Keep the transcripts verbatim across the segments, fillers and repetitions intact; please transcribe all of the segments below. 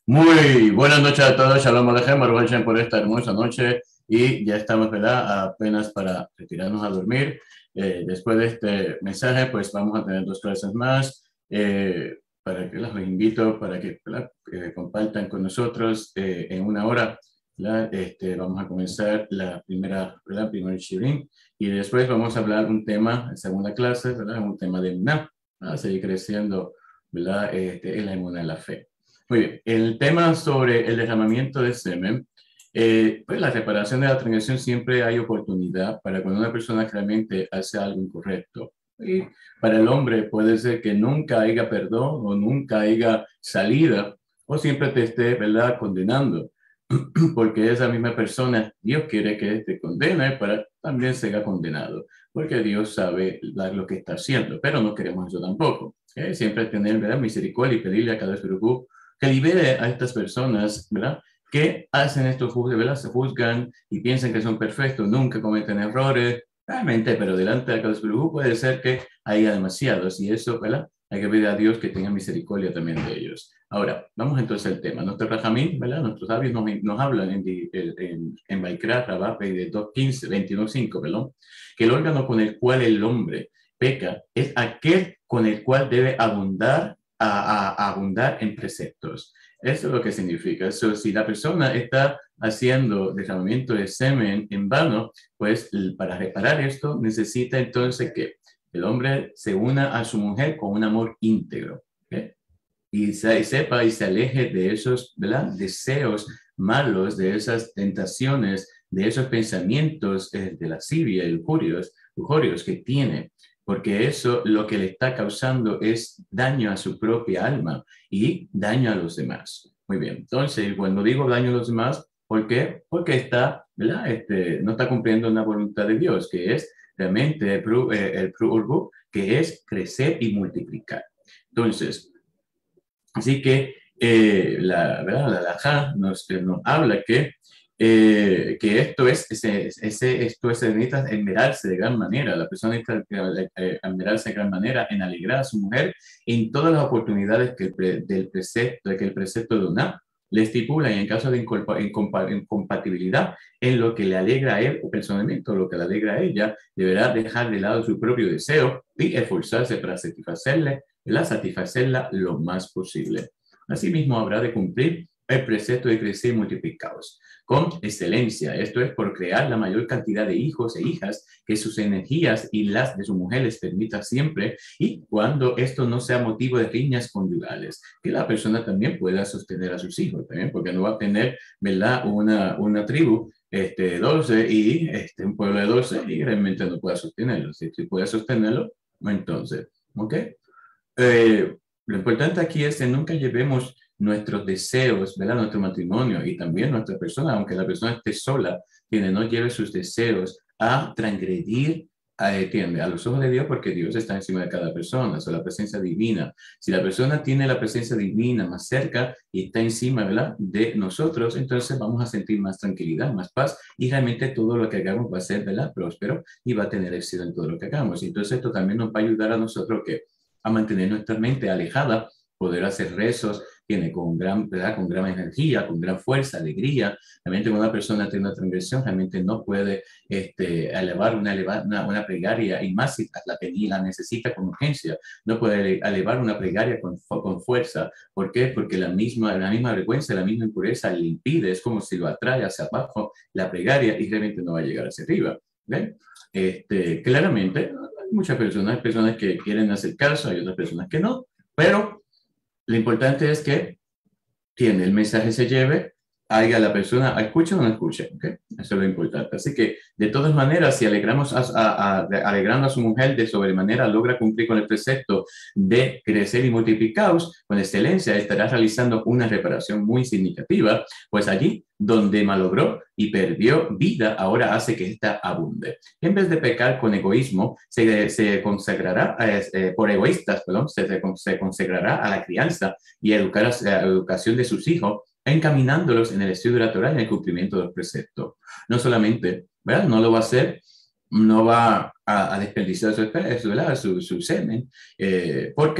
Muy buenas noches a todos, Shalom Alejem, Baruch Hashem por esta hermosa noche y ya estamos, ¿verdad? Apenas para retirarnos a dormir. Eh, después de este mensaje, pues vamos a tener dos clases más eh, para que los invito, para que, ¿verdad? Eh, compartan con nosotros eh, en una hora. ¿Verdad? Este, vamos a comenzar la primera, ¿verdad? Primer shirin y después vamos a hablar un tema, en segunda clase, ¿verdad? Un tema de Emuná, a seguir creciendo, ¿verdad? Este, en la Emuná, en la fe. Muy bien, el tema sobre el derramamiento de semen, eh, pues la reparación de la transgresión siempre hay oportunidad para cuando una persona realmente hace algo incorrecto. Y para el hombre puede ser que nunca haya perdón o nunca haya salida o siempre te esté, ¿verdad?, condenando. Porque esa misma persona, Dios quiere que te condene para también sea condenado, porque Dios sabe lo que está haciendo, pero no queremos eso tampoco. ¿Okay? Siempre tener, ¿verdad?, misericordia y pedirle a cada grupo que libere a estas personas, ¿verdad?, que hacen estos juzgos, ¿verdad?, se juzgan y piensan que son perfectos, nunca cometen errores, realmente, pero delante de cada grupo puede ser que haya demasiados y eso, ¿verdad?, hay que pedir a Dios que tenga misericordia también de ellos. Ahora, vamos entonces al tema. Nuestro Rajamín, ¿verdad?, nuestros sabios nos, nos hablan en, en, en Baikra, Rabá, de dos quince, veintiuno cinco, perdón, que el órgano con el cual el hombre peca es aquel con el cual debe abundar A, a, a abundar en preceptos. Eso es lo que significa. Eso, si la persona está haciendo derramamiento de semen en vano, pues para reparar esto necesita entonces que el hombre se una a su mujer con un amor íntegro, ¿okay? Y, se, y sepa y se aleje de esos, ¿verdad?, deseos malos, de esas tentaciones, de esos pensamientos eh, de lascivia y lujurios, lujurios que tiene, porque eso lo que le está causando es daño a su propia alma y daño a los demás. Muy bien, entonces cuando digo daño a los demás, ¿por qué? Porque está, ¿verdad?, Este, no está cumpliendo una voluntad de Dios, que es realmente el, el urbu, que es crecer y multiplicar. Entonces, así que eh, la, ¿verdad?, la halajá nos, nos habla que, eh, que esto es, ese, ese, esto es, necesita esmerarse de gran manera, la persona necesita eh, esmerarse de gran manera en alegrar a su mujer en todas las oportunidades que el, pre, del precepto, que el precepto de una le estipula, y en caso de incompatibilidad en lo que le alegra a él o personalmente, o lo que le alegra a ella, deberá dejar de lado su propio deseo y esforzarse para satisfacerle, la satisfacerla lo más posible. Asimismo, habrá de cumplir el precepto de crecer y multiplicados con excelencia. Esto es por crear la mayor cantidad de hijos e hijas que sus energías y las de su mujer les permita siempre, y cuando esto no sea motivo de riñas conyugales, que la persona también pueda sostener a sus hijos, también, porque no va a tener, ¿verdad?, una, una tribu este, doce y este, un pueblo de doce y realmente no pueda sostenerlo. Si, si puede sostenerlo, entonces, ¿ok? Eh, lo importante aquí es que nunca llevemos nuestros deseos, ¿verdad?, nuestro matrimonio y también nuestra persona, aunque la persona esté sola, tiene, no lleve sus deseos a transgredir a, entiende, a los ojos de Dios, porque Dios está encima de cada persona, o sea, la presencia divina. Si la persona tiene la presencia divina más cerca y está encima, ¿verdad?, de nosotros, entonces vamos a sentir más tranquilidad, más paz, y realmente todo lo que hagamos va a ser, ¿verdad?, próspero y va a tener éxito en todo lo que hagamos. Entonces esto también nos va a ayudar a nosotros que a mantener nuestra mente alejada, poder hacer rezos, tiene con gran, ¿verdad?, con gran energía, con gran fuerza, alegría. Realmente cuando una persona tiene una transgresión, realmente no puede este, elevar una, una, una plegaria, y más si la, la necesita con urgencia, no puede elevar una plegaria con, con fuerza. ¿Por qué? Porque la misma, la misma vergüenza, la misma impureza le impide, es como si lo atrae hacia abajo la plegaria y realmente no va a llegar hacia arriba. ¿Ven? Este, claramente, hay muchas personas, hay personas que quieren hacer caso, hay otras personas que no, pero lo importante es que tiene el mensaje se lleve, haya la persona, escuche o no escuche, ¿okay? Eso es lo importante. Así que, de todas maneras, si alegramos a, a, a, alegrando a su mujer de sobremanera logra cumplir con el precepto de crecer y multiplicaos, con excelencia estará realizando una reparación muy significativa, pues allí donde malogró y perdió vida, ahora hace que ésta abunde. En vez de pecar con egoísmo, se, se consagrará, eh, por egoístas, perdón, se, se consagrará a la crianza y educar a la educación de sus hijos, encaminándolos en el estudio de la Torah y en el cumplimiento de los preceptos. No solamente, ¿verdad?, no lo va a hacer, no va a, a desperdiciar su, su, su semen. Eh, ¿Por qué?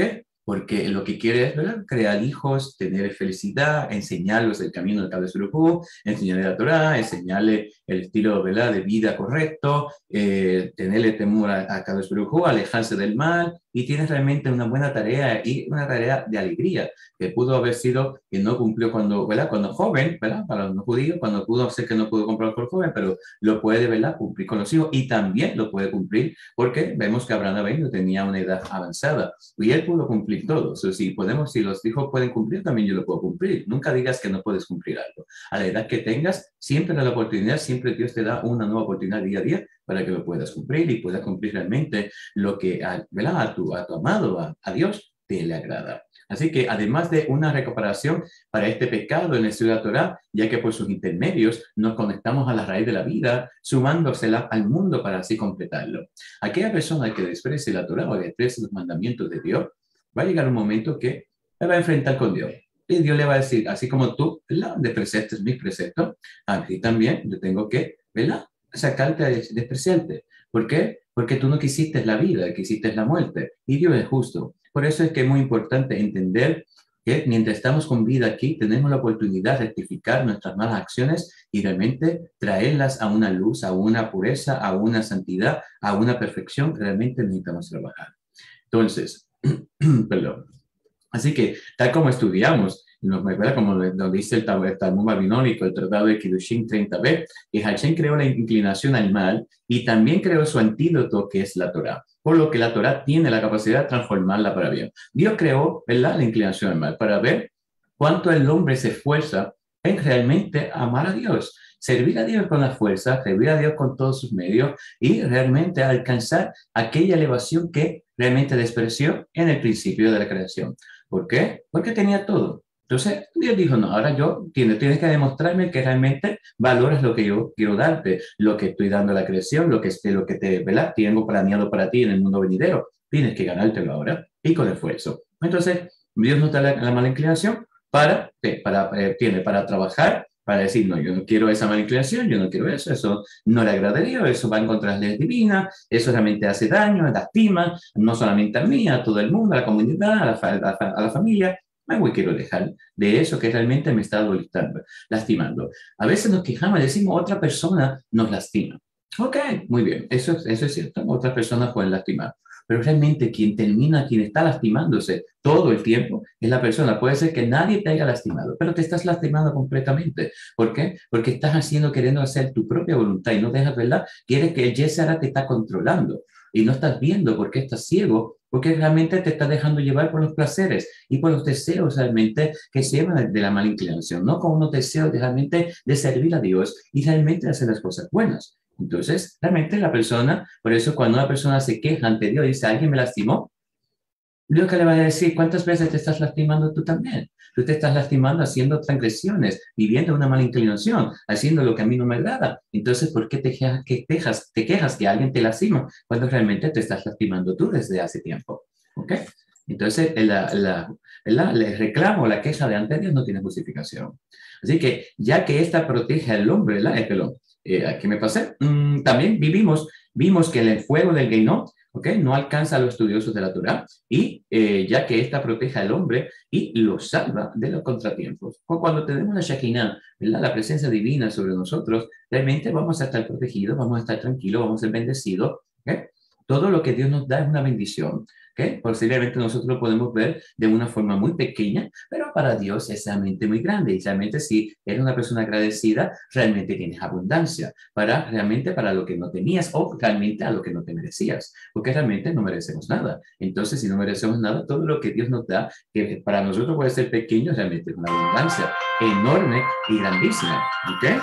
porque lo que quiere es, ¿verdad?, crear hijos, tener felicidad, enseñarlos el camino del Kadosh Baruj Hu, enseñarle la Torah, enseñarle el estilo, ¿verdad?, de vida correcto, eh, tenerle temor a, a Kadosh Baruj Hu, alejarse del mal, y tiene realmente una buena tarea y una tarea de alegría que pudo haber sido que no cumplió cuando, ¿verdad?, cuando joven, ¿verdad?, para los no judíos, cuando pudo ser que no pudo cumplir por joven, pero lo puede, ¿verdad?, cumplir con los hijos, y también lo puede cumplir porque vemos que Abraham Avinu tenía una edad avanzada y él pudo cumplir todo. O sea, si podemos, si los hijos pueden cumplir, también yo lo puedo cumplir. Nunca digas que no puedes cumplir algo. A la edad que tengas, siempre da la oportunidad, siempre Dios te da una nueva oportunidad día a día para que lo puedas cumplir y puedas cumplir realmente lo que, ¿verdad?, a tu, a tu amado, a, a Dios, te le agrada. Así que además de una recuperación para este pecado en el estudio de la Torah, ya que por sus intermedios nos conectamos a la raíz de la vida, sumándosela al mundo para así completarlo. Aquella persona que desprecie la Torah o desprecie los mandamientos de Dios, va a llegar un momento que se va a enfrentar con Dios. Y Dios le va a decir, así como tú, ¿verdad?, despreciaste mis preceptos, a ti también yo tengo que, ¿verdad?, sacarte a despreciarte. ¿Por qué? Porque tú no quisiste la vida, quisiste la muerte. Y Dios es justo. Por eso es que es muy importante entender que mientras estamos con vida aquí, tenemos la oportunidad de rectificar nuestras malas acciones y realmente traerlas a una luz, a una pureza, a una santidad, a una perfección que realmente necesitamos trabajar. Entonces, perdón. Así que, tal como estudiamos, nos recuerda como nos dice el Talmud babilónico, el Tratado de Kiddushin treinta b, que Hashem creó la inclinación al mal y también creó su antídoto, que es la Torah. Por lo que la Torah tiene la capacidad de transformarla para bien. Dios creó, ¿verdad?, la inclinación al mal para ver cuánto el hombre se esfuerza en realmente amar a Dios, servir a Dios con la fuerza, servir a Dios con todos sus medios y realmente alcanzar aquella elevación que realmente despreció en el principio de la creación. ¿Por qué? Porque tenía todo. Entonces Dios dijo, no, ahora yo, tienes, tienes que demostrarme que realmente valoras lo que yo quiero darte, lo que estoy dando a la creación, lo que, lo que te, ¿verdad?, tengo planeado para ti en el mundo venidero. Tienes que ganártelo ahora y con esfuerzo. Entonces Dios nos da la, la mala inclinación para, ¿qué? para, eh, tiene para trabajar, para decir, no, yo no quiero esa mala inclinación, yo no quiero eso, eso no le agrada a Dios, eso va en contra de las leyes divinas, eso realmente hace daño, lastima, no solamente a mí, a todo el mundo, a la comunidad, a la, a, a la familia. Me voy, quiero dejar de eso que realmente me está lastimando. A veces nos quejamos y decimos, otra persona nos lastima. Ok, muy bien, eso, eso es cierto, otras personas pueden lastimar. Pero realmente quien termina, quien está lastimándose todo el tiempo es la persona. Puede ser que nadie te haya lastimado, pero te estás lastimando completamente. ¿Por qué? Porque estás haciendo, queriendo hacer tu propia voluntad y no dejas, ¿verdad? Quieres que el Yesara te está controlando y no estás viendo por qué estás ciego, porque realmente te estás dejando llevar por los placeres y por los deseos realmente que se llevan de la mala inclinación, no con unos deseos de realmente de servir a Dios y realmente hacer las cosas buenas. Entonces, realmente la persona, por eso cuando una persona se queja ante Dios y dice, alguien me lastimó, Dios que le va a decir, ¿cuántas veces te estás lastimando tú también? Tú te estás lastimando haciendo transgresiones, viviendo una mala inclinación, haciendo lo que a mí no me agrada. Entonces, ¿por qué te quejas que, tejas, te quejas que alguien te lastima cuando realmente te estás lastimando tú desde hace tiempo? ¿Ok? Entonces, la, la, la, el reclamo, la queja de ante Dios no tiene justificación. Así que, ya que esta protege al hombre, ¿verdad? Eh, perdón, eh, ¿a qué me pasé? Mm, también vivimos, vimos que el fuego del Geinot, ¿okay?, no alcanza a los estudiosos de la Torah, y eh, ya que esta protege al hombre y lo salva de los contratiempos. Cuando tenemos la Shekinah, ¿verdad?, la presencia divina sobre nosotros, realmente vamos a estar protegidos, vamos a estar tranquilos, vamos a ser bendecidos. ¿Okay? Todo lo que Dios nos da es una bendición. ¿Okay? Posiblemente nosotros lo podemos ver de una forma muy pequeña, pero para Dios es realmente muy grande. Y realmente si eres una persona agradecida, realmente tienes abundancia, para realmente para lo que no tenías o realmente a lo que no te merecías, porque realmente no merecemos nada. Entonces, si no merecemos nada, todo lo que Dios nos da, que para nosotros puede ser pequeño, realmente es una abundancia enorme y grandísima. ¿Ok?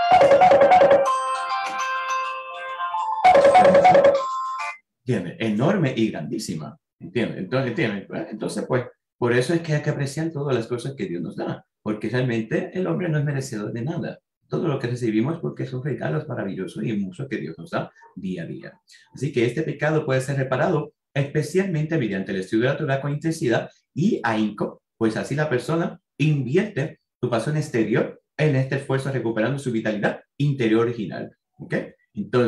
¿Entiendes? Enorme y grandísima. ¿Entiendes? Entonces, ¿entiendes? Entonces, pues, por eso es que hay que apreciar todas las cosas que Dios nos da, porque realmente el hombre no es merecedor de nada. Todo lo que recibimos porque son regalos maravillosos y mucho que Dios nos da día a día. Así que este pecado puede ser reparado especialmente mediante el estudio de la Torah con intensidad y ahínco, pues así la persona invierte su pasión exterior en este esfuerzo recuperando su vitalidad interior original. ¿Ok? Entonces,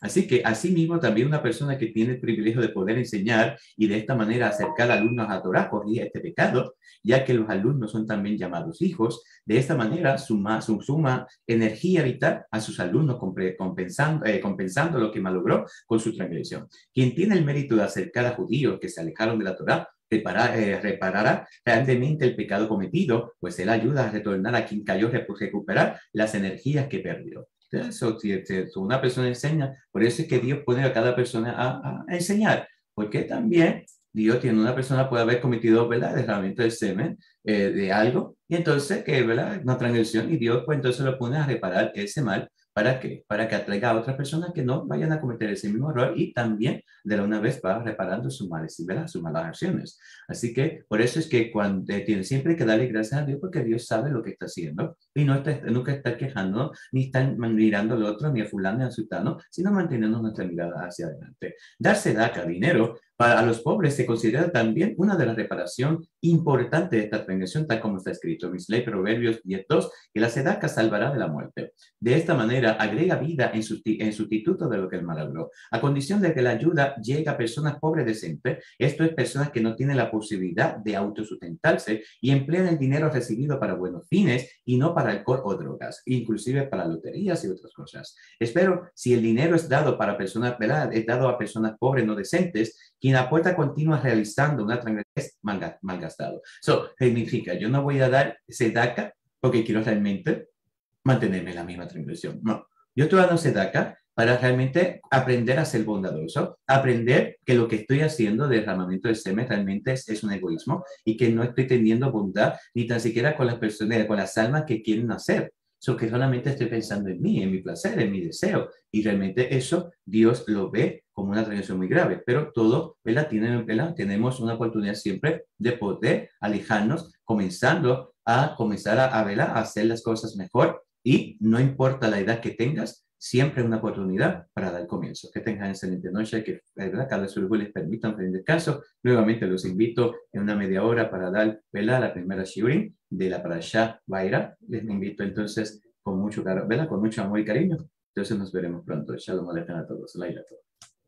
Así que, asimismo, también una persona que tiene el privilegio de poder enseñar y de esta manera acercar a alumnos a Torah corrige este pecado, ya que los alumnos son también llamados hijos. De esta manera, suma, suma energía vital a sus alumnos, compensando, eh, compensando lo que malogró con su transgresión. Quien tiene el mérito de acercar a judíos que se alejaron de la Torah, Reparar, eh, reparará grandemente el pecado cometido, pues él ayuda a retornar a quien cayó, recuperar las energías que perdió. Eso, si, si una persona enseña, por eso es que Dios pone a cada persona a, a enseñar, porque también Dios tiene una persona puede haber cometido, ¿verdad?, derramamiento de semen eh, de algo, y entonces, que, ¿verdad?, una transgresión, y Dios pues entonces lo pone a reparar ese mal. ¿Para qué? Para que atraiga a otras personas que no vayan a cometer ese mismo error y también de la una vez va reparando sus males, ¿verdad?, sus malas acciones. Así que por eso es que cuando, eh, tiene, siempre hay que darle gracias a Dios porque Dios sabe lo que está haciendo y no está, nunca está quejando, ni está mirando al otro, ni a fulano, ni a sultano, sino manteniendo nuestra mirada hacia adelante. Darse daca, dinero, para a los pobres se considera también una de las reparaciones importantes de esta transgresión, tal como está escrito en Misley, Proverbios diez dos, que la sedaca salvará de la muerte. De esta manera, agrega vida en, en sustituto de lo que el malogró, a condición de que la ayuda llegue a personas pobres decentes, esto es, personas que no tienen la posibilidad de autosustentarse y emplean el dinero recibido para buenos fines y no para alcohol o drogas, inclusive para loterías y otras cosas. Espero, si el dinero es dado para personas, ¿verdad?, es dado a personas pobres no decentes, quien aporta continua realizando una transgresión es malgastado. Eso significa, yo no voy a dar sedaca porque quiero realmente mantenerme en la misma transgresión. No, yo estoy dando sedaca para realmente aprender a ser bondadoso, aprender que lo que estoy haciendo de derramamiento de semen realmente es, es un egoísmo y que no estoy teniendo bondad ni tan siquiera con las personas, con las almas que quieren nacer. So que solamente estoy pensando en mí, en mi placer, en mi deseo. Y realmente eso Dios lo ve como una transgresión muy grave. Pero todo, ¿verdad? Tiene, ¿verdad? Tenemos una oportunidad siempre de poder alejarnos, comenzando a comenzar a, a, ¿verdad?, a hacer las cosas mejor. Y no importa la edad que tengas, siempre es una oportunidad para dar comienzo. Que tengan excelente noche, que, ¿verdad?, cada surgo les permita un feliz descanso. Nuevamente los invito en una media hora para dar, ¿verdad?, la primera shiurim de la Parashá Vaira. Les invito entonces con mucho, ¿verdad?, con mucho amor y cariño. Entonces nos veremos pronto. Shalom Aleichem a todos. Laila a todos.